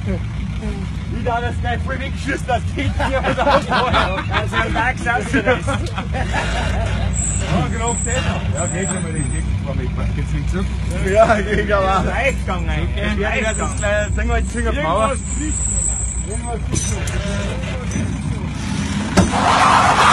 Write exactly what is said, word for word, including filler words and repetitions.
Wieder das gleich voll weggeschissen, das Kind hier von der Hausfrau. Also ein Tag saß du das. Ja, genau das. Ja, geht schon mal den Gegend mit. Geht's nicht zurück? Ja, geht aber. Das ist leicht gegangen eigentlich. Ja, das ist gleich, sagen wir jetzt Fingerpower. Irgendwas